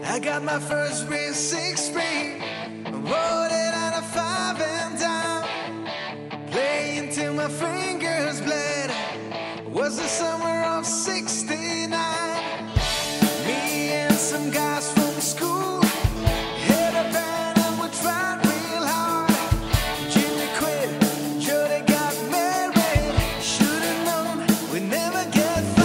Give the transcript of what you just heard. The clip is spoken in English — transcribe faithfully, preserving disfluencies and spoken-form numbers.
I got my first real six string, wrote it on a five and dime, playing till my fingers bled. Was the summer of sixty-nine. Me and some guys from school had a band and we tried real hard. Jimmy quit, Jody got married. Should've known we'd never get